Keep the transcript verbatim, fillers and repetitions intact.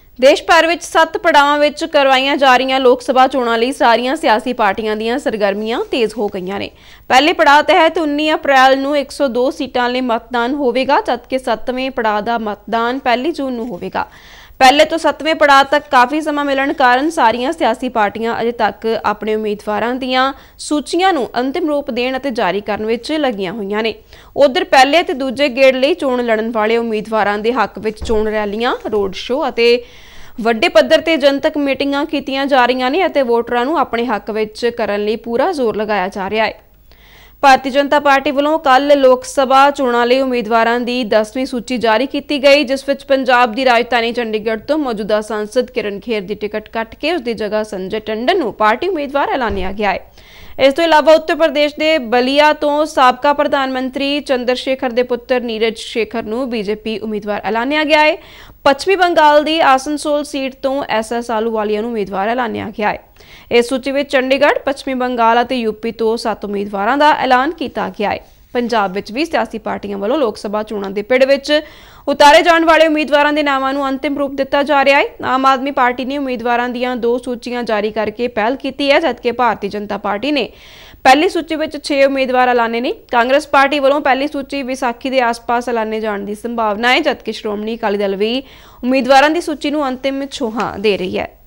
देश भर विच सत्त पड़ावां विच करवाईਆਂ जा रहीਆਂ लोक सभा चोणां लई सारीਆਂ सियासी पार्टियां ਦੀਆਂ सरगर्मियां तेज हो गईਆਂ ने। पहले पड़ाव तहत उन्नीस अप्रैल ਨੂੰ एक सौ दो सीटां ਲਈ मतदान होवेगा, जबकि सत्तवें पड़ाव ਦਾ मतदान पहली जून ਨੂੰ होवेगा। पहले तो सत्तवें पड़ाव तक काफ़ी समा मिलण कारण सारियां सियासी पार्टियां अजे तक अपने उम्मीदवारां दीयां सूचियां नूं अंतिम रूप देण अते जारी करन विच लगियां होईयां ने। उधर पहले ते दूजे गेड़ लई चोण लड़न वाले उम्मीदवारां दे हक विच चोण रैलियां, रोड शो अते ਵੱਡੇ पद्धर ते जनतक मीटिंगां कीतियां जा रहीਆਂ ने ਅਤੇ ਵੋਟਰਾਂ ਨੂੰ ਆਪਣੇ ਹੱਕ ਵਿੱਚ ਕਰਨ ਲਈ ਪੂਰਾ ਜ਼ੋਰ ਲਗਾਇਆ ਜਾ ਰਿਹਾ ਹੈ। ਭਾਰਤੀ ਜਨਤਾ ਪਾਰਟੀ ਵੱਲੋਂ ਕੱਲ ਲੋਕ ਸਭਾ ਚੋਣਾਂ ਲਈ ਉਮੀਦਵਾਰਾਂ ਦੀ ਦਸਵੀਂ ਸੂਚੀ ਜਾਰੀ ਕੀਤੀ ਗਈ, ਜਿਸ ਵਿੱਚ ਪੰਜਾਬ ਦੀ ਰਾਜਧਾਨੀ ਚੰਡੀਗੜ੍ਹ ਤੋਂ ਮੌਜੂਦਾ ਸੰਸਦ ਕਿਰਨ ਖੇਰ ਦੀ ਟਿਕਟ ਕੱਟ ਕੇ ਉਸ ਦੀ ਜਗ੍ਹਾ ਸੰਜੇ ਟੰਡਨ ਨੂੰ ਪਾਰਟੀ ਉਮੀਦਵਾਰ ਐਲਾਨਿਆ ਗਿਆ ਹੈ। इस तो इलावा उत्तर प्रदेश के बलिया तो साबका प्रधानमंत्री चंद्रशेखर के पुत्र नीरज शेखर नूं बीजेपी उम्मीदवार ऐलानिया गया है। पश्चिमी बंगाल की आसनसोल सीट तो एस एस आलूवालिया नूं उम्मीदवार ऐलानिया गया है। इस सूची में चंडीगढ़, पश्चिमी बंगाल और यूपी तो सत्त उम्मीदवारों का ऐलान किया गया है। पंजाब विच भी सियासी पार्टियां वालों लोक सभा चोणां दे पिड़ विच उतारे जाने वाले उम्मीदवारों के नामां नूं अंतिम रूप दिता जा रहा है। आम आदमी पार्टी ने उम्मीदवारों दीयां दो सूचियां जारी करके पहल की है, जबकि भारतीय जनता पार्टी ने पहली सूची में छे उम्मीदवार ऐलाने ने। कांग्रेस पार्टी वालों पहली सूची विसाखी के आस पास ऐलाने जाने की संभावना है, जबकि श्रोमणी अकाली दल भी उम्मीदवारों की सूची नूं अंतिम छोहां दे रही है।